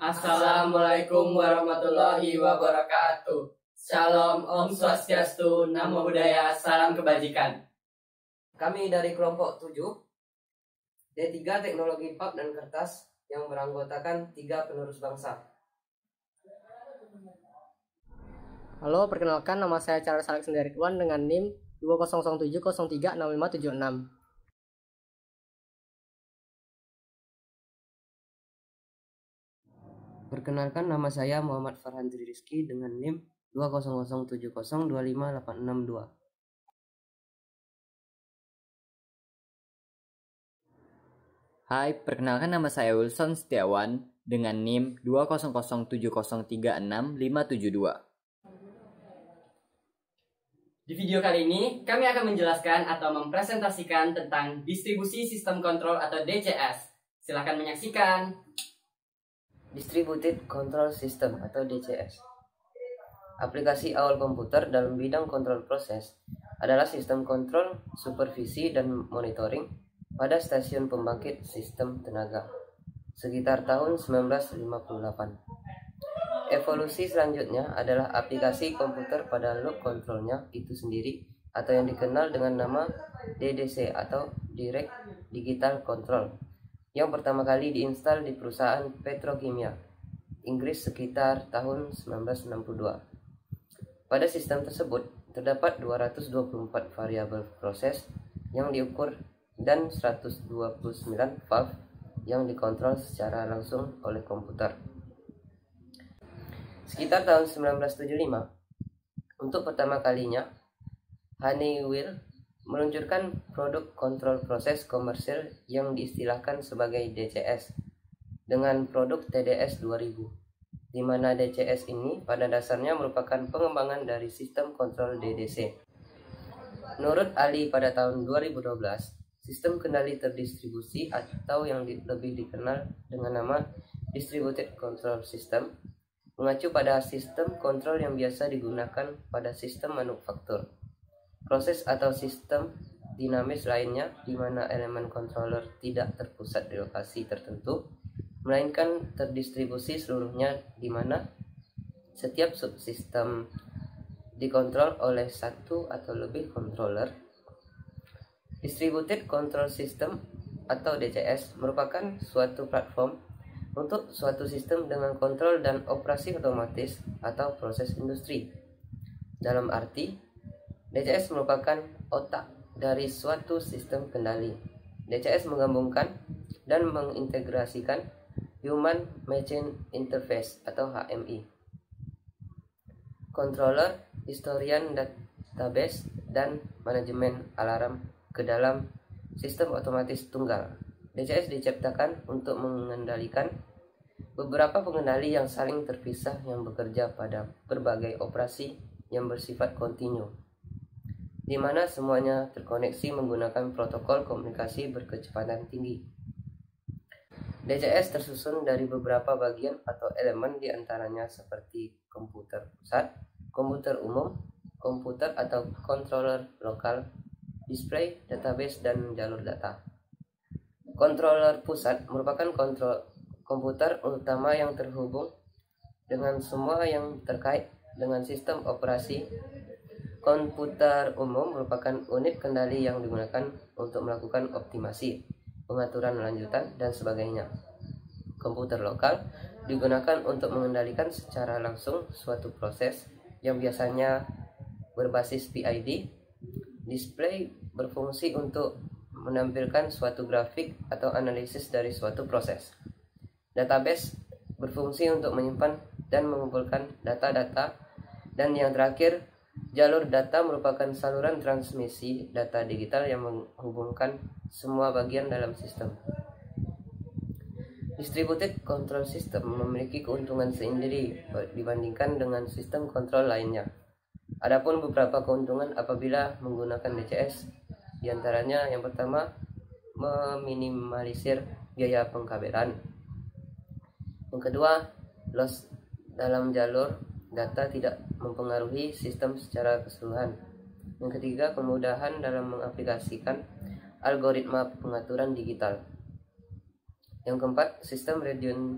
Assalamualaikum warahmatullahi wabarakatuh. Shalom, Om Swastiastu, Namo Buddhaya, salam kebajikan. Kami dari kelompok 7 D3 Teknologi Pulp dan Kertas yang beranggotakan 3 penerus bangsa. Halo, perkenalkan nama saya Charles Alexander Ridwan dengan NIM 2007036576. Perkenalkan nama saya Muhammad Farhan Rizky dengan NIM 2007025862. Hai, perkenalkan nama saya Wilson Setiawan dengan NIM 2007036572. Di video kali ini, kami akan menjelaskan atau mempresentasikan tentang distribusi sistem kontrol atau DCS. Silakan menyaksikan. Distributed Control System atau DCS. Aplikasi awal komputer dalam bidang kontrol proses adalah sistem kontrol, supervisi, dan monitoring pada stasiun pembangkit sistem tenaga sekitar tahun 1958. Evolusi selanjutnya adalah aplikasi komputer pada loop kontrolnya itu sendiri atau yang dikenal dengan nama DDC atau Direct Digital Control yang pertama kali diinstal di perusahaan petrokimia Inggris sekitar tahun 1962. Pada sistem tersebut terdapat 224 variabel proses yang diukur dan 129 valve yang dikontrol secara langsung oleh komputer. Sekitar tahun 1975, untuk pertama kalinya Honeywell meluncurkan produk kontrol proses komersil yang diistilahkan sebagai DCS dengan produk TDS 2000, di mana DCS ini pada dasarnya merupakan pengembangan dari sistem kontrol DDC. Menurut Ali pada tahun 2012, sistem kendali terdistribusi atau yang lebih dikenal dengan nama Distributed Control System mengacu pada sistem kontrol yang biasa digunakan pada sistem manufaktur, proses atau sistem dinamis lainnya di mana elemen controller tidak terpusat di lokasi tertentu, melainkan terdistribusi seluruhnya di mana setiap subsistem dikontrol oleh satu atau lebih controller. Distributed Control System atau DCS merupakan suatu platform untuk suatu sistem dengan kontrol dan operasi otomatis atau proses industri. Dalam arti, DCS merupakan otak dari suatu sistem kendali. DCS menggabungkan dan mengintegrasikan Human Machine Interface atau HMI, controller, historian database, dan manajemen alarm ke dalam sistem otomatis tunggal. DCS diciptakan untuk mengendalikan beberapa pengendali yang saling terpisah yang bekerja pada berbagai operasi yang bersifat kontinu, di mana semuanya terkoneksi menggunakan protokol komunikasi berkecepatan tinggi. DCS tersusun dari beberapa bagian atau elemen diantaranya seperti komputer pusat, komputer umum, komputer atau controller lokal, display, database, dan jalur data. Controller pusat merupakan komputer utama yang terhubung dengan semua yang terkait dengan sistem operasi. Komputer umum merupakan unit kendali yang digunakan untuk melakukan optimasi, pengaturan lanjutan, dan sebagainya. Komputer lokal digunakan untuk mengendalikan secara langsung suatu proses yang biasanya berbasis PID. Display berfungsi untuk menampilkan suatu grafik atau analisis dari suatu proses. Database berfungsi untuk menyimpan dan mengumpulkan data-data. Dan yang terakhir, jalur data merupakan saluran transmisi data digital yang menghubungkan semua bagian dalam sistem. Distributed Control System memiliki keuntungan sendiri dibandingkan dengan sistem kontrol lainnya. Adapun beberapa keuntungan apabila menggunakan DCS, diantaranya yang pertama, meminimalisir biaya pengkabelan. Yang kedua, loss dalam jalur data tidak mempengaruhi sistem secara keseluruhan. Yang ketiga, kemudahan dalam mengaplikasikan algoritma pengaturan digital. Yang keempat, sistem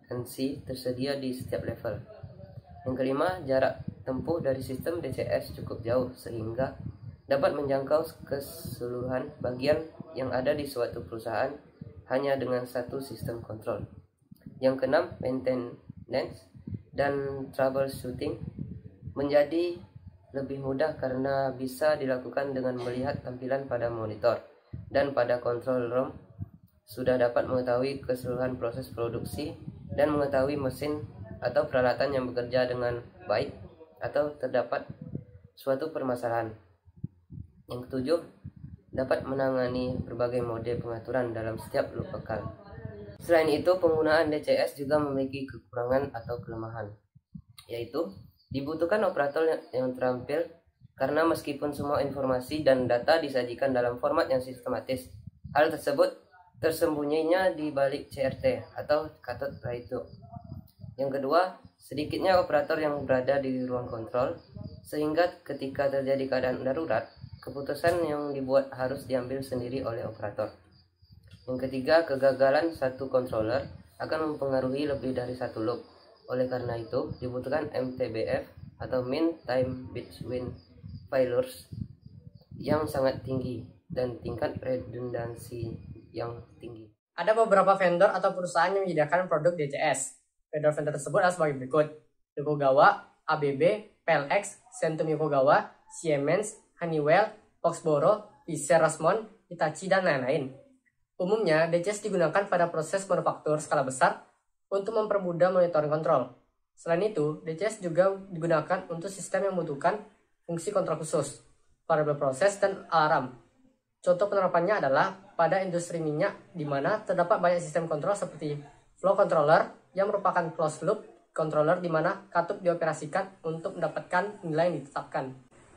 redundansi tersedia di setiap level. Yang kelima, jarak tempuh dari sistem DCS cukup jauh sehingga dapat menjangkau keseluruhan bagian yang ada di suatu perusahaan hanya dengan satu sistem kontrol. Yang keenam, maintenance dan troubleshooting menjadi lebih mudah karena bisa dilakukan dengan melihat tampilan pada monitor dan pada control room sudah dapat mengetahui keseluruhan proses produksi dan mengetahui mesin atau peralatan yang bekerja dengan baik atau terdapat suatu permasalahan. Yang ketujuh, dapat menangani berbagai mode pengaturan dalam setiap loop bekal. Selain itu, penggunaan DCS juga memiliki kekurangan atau kelemahan, yaitu dibutuhkan operator yang terampil karena meskipun semua informasi dan data disajikan dalam format yang sistematis, hal tersebut tersembunyinya di balik CRT atau cathode ray tube. Yang kedua, sedikitnya operator yang berada di ruang kontrol, sehingga ketika terjadi keadaan darurat, keputusan yang dibuat harus diambil sendiri oleh operator. Yang ketiga, kegagalan satu controller akan mempengaruhi lebih dari satu loop. Oleh karena itu, dibutuhkan MTBF atau Mean Time Between Failures yang sangat tinggi dan tingkat redundansi yang tinggi. Ada beberapa vendor atau perusahaan yang menyediakan produk DCS. Vendor-vendor tersebut adalah sebagai berikut: Yokogawa, ABB, PLX, Centum Yokogawa, Siemens, Honeywell, Foxboro, Fisher Rasmond, Hitachi, dan lain-lain. Umumnya, DCS digunakan pada proses manufaktur skala besar untuk mempermudah monitoring kontrol. Selain itu, DCS juga digunakan untuk sistem yang membutuhkan fungsi kontrol khusus, variabel proses, dan alarm. Contoh penerapannya adalah pada industri minyak, di mana terdapat banyak sistem kontrol seperti flow controller yang merupakan closed loop controller di mana katup dioperasikan untuk mendapatkan nilai yang ditetapkan.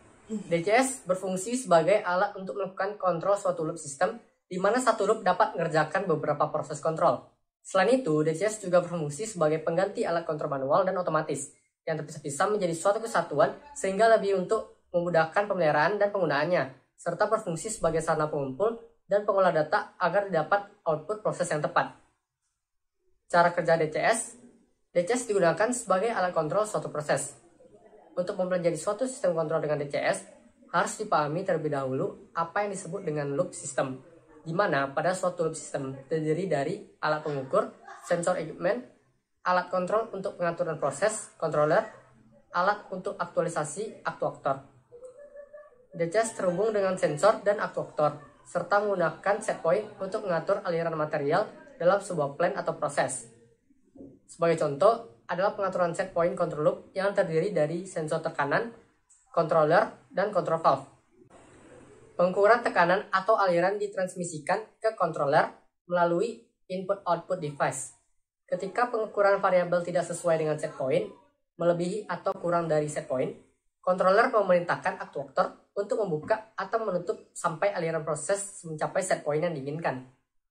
DCS berfungsi sebagai alat untuk melakukan kontrol suatu loop sistem, di mana satu loop dapat mengerjakan beberapa proses kontrol. Selain itu, DCS juga berfungsi sebagai pengganti alat kontrol manual dan otomatis, yang terpisah-pisah menjadi suatu kesatuan sehingga lebih untuk memudahkan pemeliharaan dan penggunaannya, serta berfungsi sebagai sarana pengumpul dan pengolah data agar didapat output proses yang tepat. Cara kerja DCS digunakan sebagai alat kontrol suatu proses. Untuk mempelajari suatu sistem kontrol dengan DCS, harus dipahami terlebih dahulu apa yang disebut dengan loop system, di mana pada suatu loop system terdiri dari alat pengukur, sensor equipment, alat kontrol untuk pengaturan proses, controller, alat untuk aktualisasi, aktuator. DCS terhubung dengan sensor dan aktuator, serta menggunakan set point untuk mengatur aliran material dalam sebuah plan atau proses. Sebagai contoh adalah pengaturan set point control loop yang terdiri dari sensor tekanan, controller, dan control valve. Pengukuran tekanan atau aliran ditransmisikan ke controller melalui input-output device. Ketika pengukuran variabel tidak sesuai dengan set point, melebihi atau kurang dari set point, controller memerintahkan aktuator untuk membuka atau menutup sampai aliran proses mencapai set point yang diinginkan.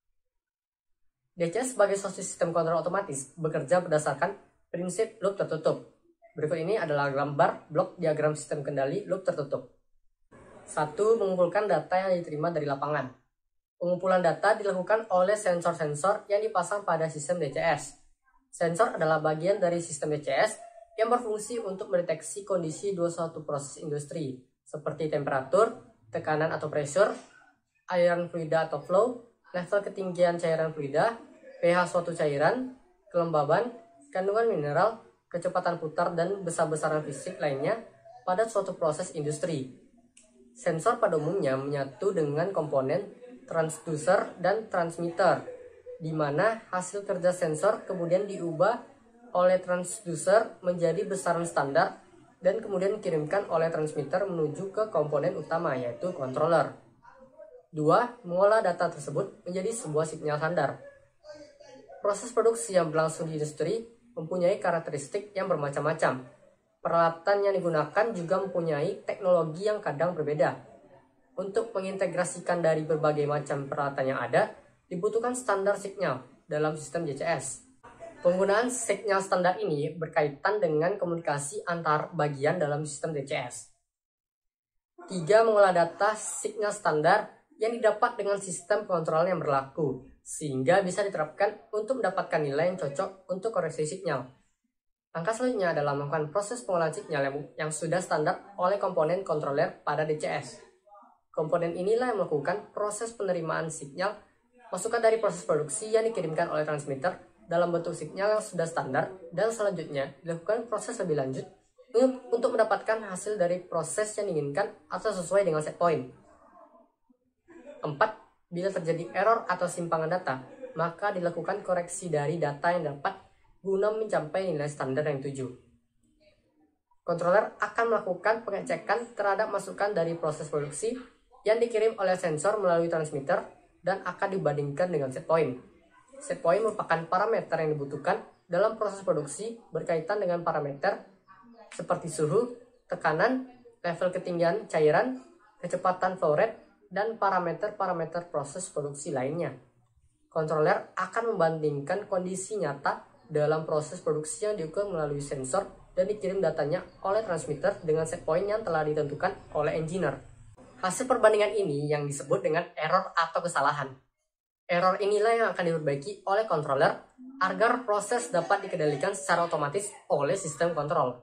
DCS sebagai suatu sistem kontrol otomatis bekerja berdasarkan prinsip loop tertutup. Berikut ini adalah gambar blok diagram sistem kendali loop tertutup. 1. Mengumpulkan data yang diterima dari lapangan. Pengumpulan data dilakukan oleh sensor-sensor yang dipasang pada sistem DCS. Sensor adalah bagian dari sistem DCS yang berfungsi untuk mendeteksi kondisi suatu proses industri, seperti temperatur, tekanan atau pressure, aliran fluida atau flow, level ketinggian cairan fluida, pH suatu cairan, kelembaban, kandungan mineral, kecepatan putar, dan besar-besaran fisik lainnya pada suatu proses industri. Sensor pada umumnya menyatu dengan komponen transducer dan transmitter, di mana hasil kerja sensor kemudian diubah oleh transducer menjadi besaran standar dan kemudian dikirimkan oleh transmitter menuju ke komponen utama, yaitu controller. 2. Mengolah data tersebut menjadi sebuah sinyal standar. Proses produksi yang berlangsung di industri mempunyai karakteristik yang bermacam-macam. Peralatan yang digunakan juga mempunyai teknologi yang kadang berbeda. Untuk mengintegrasikan dari berbagai macam peralatan yang ada, dibutuhkan standar signal dalam sistem DCS. Penggunaan signal standar ini berkaitan dengan komunikasi antar bagian dalam sistem DCS. 3. Mengolah data signal standar yang didapat dengan sistem kontrol yang berlaku, sehingga bisa diterapkan untuk mendapatkan nilai yang cocok untuk koreksi sinyal. Langkah selanjutnya adalah melakukan proses pengolahan sinyal yang sudah standar oleh komponen kontroler pada DCS. Komponen inilah yang melakukan proses penerimaan sinyal masukan dari proses produksi yang dikirimkan oleh transmitter dalam bentuk sinyal yang sudah standar, dan selanjutnya dilakukan proses lebih lanjut untuk mendapatkan hasil dari proses yang diinginkan atau sesuai dengan set point. 4. Bila terjadi error atau simpangan data, maka dilakukan koreksi dari data yang dapat guna mencapai nilai standar yang dituju. Controller akan melakukan pengecekan terhadap masukan dari proses produksi yang dikirim oleh sensor melalui transmitter dan akan dibandingkan dengan set point. Set point merupakan parameter yang dibutuhkan dalam proses produksi berkaitan dengan parameter seperti suhu, tekanan, level ketinggian cairan, kecepatan flow rate, dan parameter-parameter proses produksi lainnya. Controller akan membandingkan kondisi nyata dalam proses produksi yang diukur melalui sensor dan dikirim datanya oleh transmitter dengan set point yang telah ditentukan oleh engineer. Hasil perbandingan ini yang disebut dengan error atau kesalahan. Error inilah yang akan diperbaiki oleh controller agar proses dapat dikendalikan secara otomatis oleh sistem kontrol.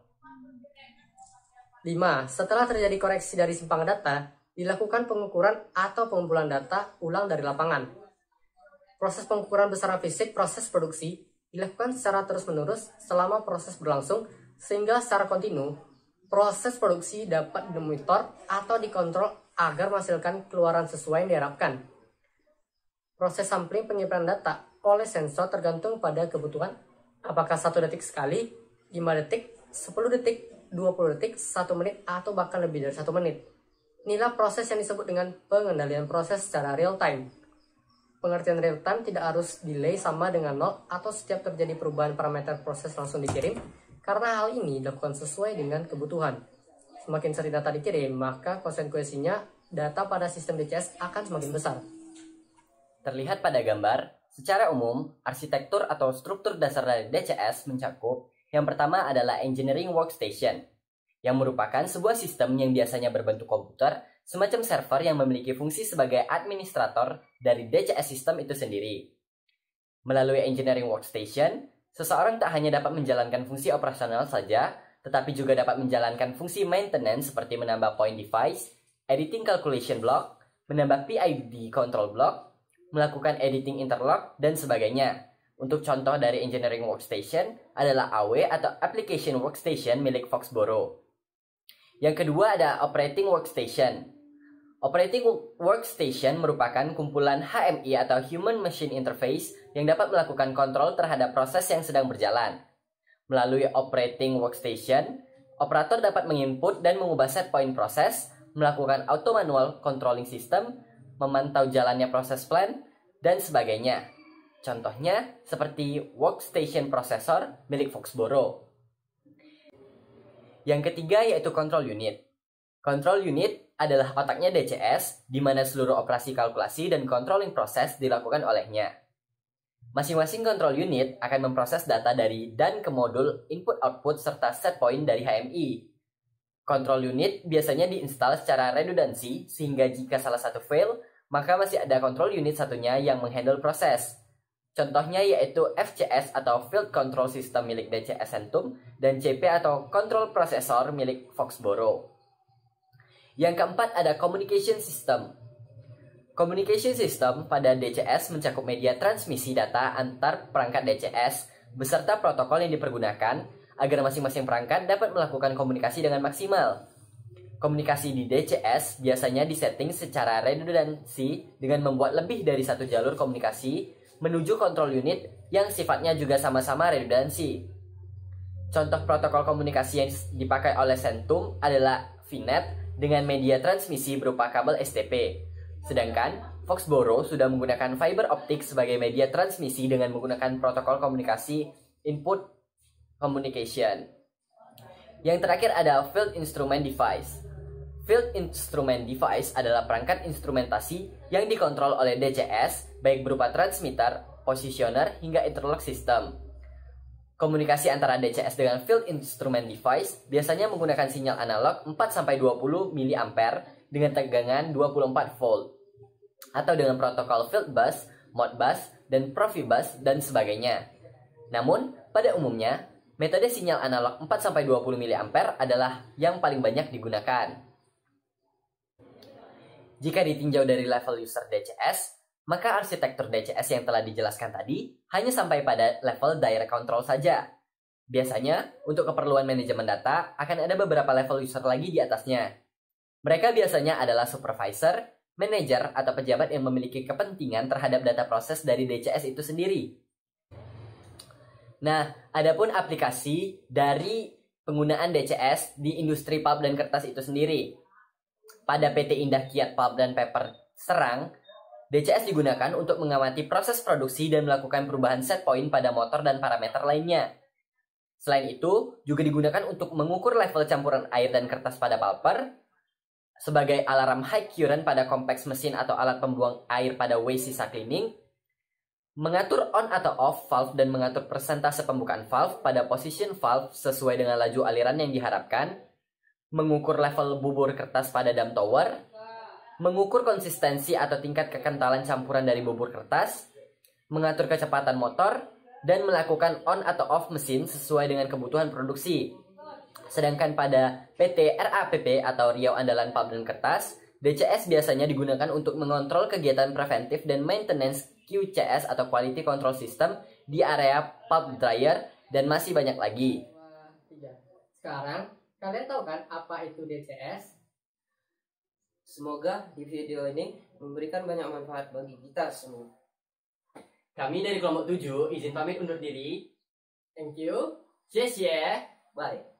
5. Setelah terjadi koreksi dari simpangan data, dilakukan pengukuran atau pengumpulan data ulang dari lapangan. Proses pengukuran besaran fisik proses produksi dilakukan secara terus-menerus selama proses berlangsung, sehingga secara kontinu proses produksi dapat dimonitor atau dikontrol agar menghasilkan keluaran sesuai yang diharapkan. Proses sampling penyimpanan data oleh sensor tergantung pada kebutuhan, apakah 1 detik sekali, 5 detik, 10 detik, 20 detik, 1 menit, atau bahkan lebih dari 1 menit. Inilah proses yang disebut dengan pengendalian proses secara real time. Pengertian real time tidak harus delay sama dengan 0 atau setiap terjadi perubahan parameter proses langsung dikirim, karena hal ini dilakukan sesuai dengan kebutuhan. Semakin sering data dikirim, maka konsekuensinya data pada sistem DCS akan semakin besar. Terlihat pada gambar, secara umum, arsitektur atau struktur dasar dari DCS mencakup yang pertama adalah Engineering Workstation, yang merupakan sebuah sistem yang biasanya berbentuk komputer, semacam server yang memiliki fungsi sebagai administrator dari DCS sistem itu sendiri. Melalui Engineering Workstation, seseorang tak hanya dapat menjalankan fungsi operasional saja, tetapi juga dapat menjalankan fungsi maintenance seperti menambah point device, editing calculation block, menambah PID control block, melakukan editing interlock, dan sebagainya. Untuk contoh dari Engineering Workstation adalah AW atau Application Workstation milik Foxboro. Yang kedua ada Operating Workstation. Operating Workstation merupakan kumpulan HMI atau Human Machine Interface yang dapat melakukan kontrol terhadap proses yang sedang berjalan. Melalui Operating Workstation, operator dapat menginput dan mengubah set point proses, melakukan auto manual controlling system, memantau jalannya proses plan, dan sebagainya. Contohnya seperti Workstation Processor milik Foxboro. Yang ketiga yaitu Control Unit. Control Unit adalah otaknya DCS, di mana seluruh operasi kalkulasi dan controlling proses dilakukan olehnya. Masing-masing control unit akan memproses data dari dan ke modul input-output serta set point dari HMI. Control unit biasanya diinstal secara redundansi, sehingga jika salah satu fail, maka masih ada control unit satunya yang menghandle proses. Contohnya yaitu FCS atau Field Control System milik DCS Centum dan CP atau Control Processor milik Foxboro. Yang keempat ada Communication System. Communication System pada DCS mencakup media transmisi data antar perangkat DCS beserta protokol yang dipergunakan agar masing-masing perangkat dapat melakukan komunikasi dengan maksimal. Komunikasi di DCS biasanya disetting secara redundansi dengan membuat lebih dari satu jalur komunikasi menuju kontrol unit yang sifatnya juga sama-sama redundansi. Contoh protokol komunikasi yang dipakai oleh Centum adalah VNet dengan media transmisi berupa kabel STP. Sedangkan Foxboro sudah menggunakan fiber optik sebagai media transmisi dengan menggunakan protokol komunikasi input communication. Yang terakhir ada Field Instrument Device. Field Instrument Device adalah perangkat instrumentasi yang dikontrol oleh DCS, baik berupa transmitter, positioner, hingga interlock system. Komunikasi antara DCS dengan Field Instrument Device biasanya menggunakan sinyal analog 4-20 mA dengan tegangan 24 volt. atau dengan protokol field bus, Modbus, dan Profibus, dan sebagainya. Namun, pada umumnya, metode sinyal analog 4-20 mA adalah yang paling banyak digunakan. Jika ditinjau dari level user DCS, maka arsitektur DCS yang telah dijelaskan tadi hanya sampai pada level direct control saja. Biasanya, untuk keperluan manajemen data, akan ada beberapa level user lagi di atasnya. Mereka biasanya adalah supervisor, manager, atau pejabat yang memiliki kepentingan terhadap data proses dari DCS itu sendiri. Nah, adapun aplikasi dari penggunaan DCS di industri pulp dan kertas itu sendiri. Pada PT Indah Kiat Pulp dan Paper Serang, DCS digunakan untuk mengamati proses produksi dan melakukan perubahan set point pada motor dan parameter lainnya. Selain itu, juga digunakan untuk mengukur level campuran air dan kertas pada pulper, sebagai alarm high current pada kompleks mesin atau alat pembuang air pada waste sisa cleaning, mengatur on atau off valve dan mengatur persentase pembukaan valve pada position valve sesuai dengan laju aliran yang diharapkan, mengukur level bubur kertas pada dam tower, mengukur konsistensi atau tingkat kekentalan campuran dari bubur kertas, mengatur kecepatan motor, dan melakukan on atau off mesin sesuai dengan kebutuhan produksi. Sedangkan pada PT RAPP atau Riau Andalan Pulp dan Kertas, DCS biasanya digunakan untuk mengontrol kegiatan preventif dan maintenance QCS atau Quality Control System di area pulp dryer, dan masih banyak lagi. Sekarang, kalian tahu kan apa itu DCS? Semoga di video ini memberikan banyak manfaat bagi kita semua. Kami dari kelompok 7 izin pamit undur diri. Thank you. Xie xie. Bye.